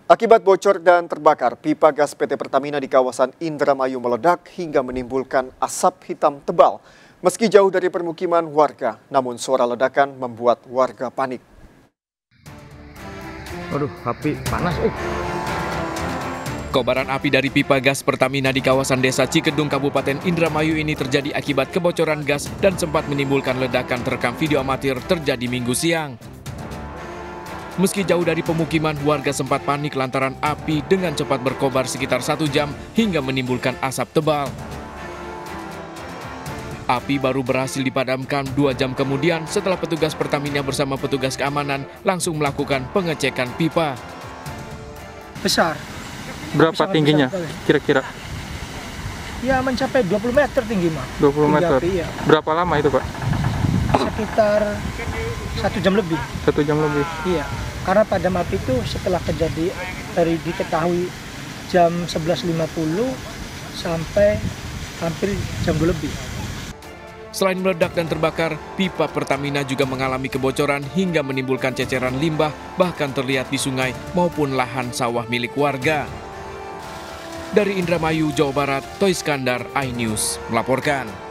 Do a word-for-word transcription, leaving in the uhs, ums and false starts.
Akibat bocor dan terbakar, pipa gas P T Pertamina di kawasan Indramayu meledak hingga menimbulkan asap hitam tebal. Meski jauh dari permukiman warga, namun suara ledakan membuat warga panik. Aduh, api panas. Uh. Kobaran api dari pipa gas Pertamina di kawasan Desa Cikedung, Kabupaten Indramayu ini terjadi akibat kebocoran gas dan sempat menimbulkan ledakan terekam video amatir terjadi Minggu siang. Meski jauh dari pemukiman, warga sempat panik lantaran api dengan cepat berkobar sekitar satu jam hingga menimbulkan asap tebal. Api baru berhasil dipadamkan dua jam kemudian setelah petugas Pertamina bersama petugas keamanan langsung melakukan pengecekan pipa. Besar. Berapa tingginya kira-kira? Ya mencapai dua puluh meter tinggi, Mak. dua puluh meter? Api, ya. Berapa lama itu, Pak? Sekitar satu jam lebih. Satu jam lebih? Iya, karena padam api itu setelah kejadian dari diketahui jam sebelas lima puluh sampai hampir jam dua lebih. Selain meledak dan terbakar, pipa Pertamina juga mengalami kebocoran hingga menimbulkan ceceran limbah bahkan terlihat di sungai maupun lahan sawah milik warga. Dari Indramayu, Jawa Barat, Toy Skandar, iNews melaporkan.